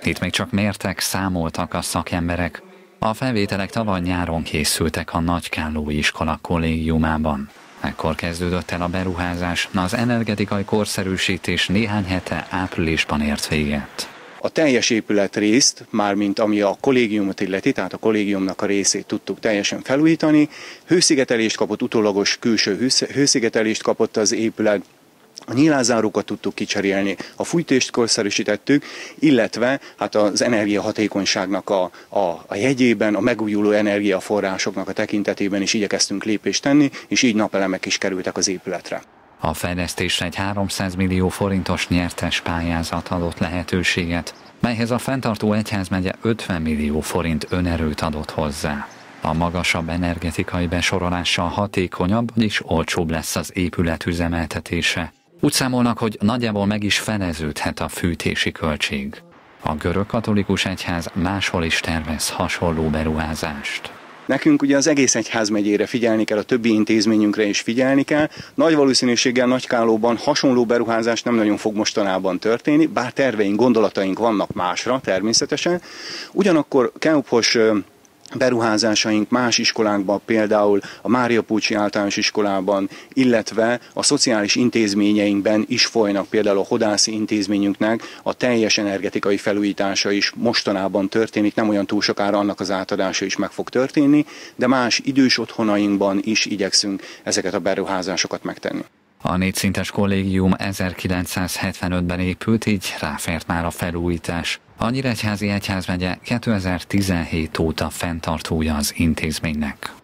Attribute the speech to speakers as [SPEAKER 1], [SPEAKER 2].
[SPEAKER 1] Itt még csak mértek, számoltak a szakemberek. A felvételek tavaly-nyáron készültek a Nagykállói Iskola kollégiumában. Ekkor kezdődött el a beruházás, az energetikai korszerűsítés néhány hete áprilisban ért véget.
[SPEAKER 2] A teljes épületrészt, mármint ami a kollégiumot illeti, tehát a kollégiumnak a részét tudtuk teljesen felújítani. Hőszigetelést kapott, utólagos külső hőszigetelést kapott az épület. A nyílászárókat tudtuk kicserélni, a fűtést korszerűsítettük, illetve hát az energiahatékonyságnak a jegyében, a megújuló energiaforrásoknak a tekintetében is igyekeztünk lépést tenni, és így napelemek is kerültek az épületre.
[SPEAKER 1] A fejlesztésre egy 300 millió forintos nyertes pályázat adott lehetőséget, melyhez a fenntartó egyházmegye 50 millió forint önerőt adott hozzá. A magasabb energetikai besorolással hatékonyabb, vagyis olcsóbb lesz az épület üzemeltetése. Úgy számolnak, hogy nagyjából meg is feleződhet a fűtési költség. A görögkatolikus egyház máshol is tervez hasonló beruházást.
[SPEAKER 2] Nekünk ugye az egész egyházmegyére figyelni kell, a többi intézményünkre is figyelni kell. Nagy valószínűséggel Nagykállóban hasonló beruházás nem nagyon fog mostanában történni, bár terveink, gondolataink vannak másra természetesen. Ugyanakkor Keuphos beruházásaink más iskolákban, például a Mária Pulcsi Általános Iskolában, illetve a szociális intézményeinkben is folynak, például a Hodászi intézményünknek a teljes energetikai felújítása is mostanában történik, nem olyan túl sokára annak az átadása is meg fog történni, de más idős otthonainkban is igyekszünk ezeket a beruházásokat megtenni.
[SPEAKER 1] A 4 szintes kollégium 1975-ben épült, így ráfért már a felújítás. A Nyíregyházi Egyházmegye 2017 óta fenntartója az intézménynek.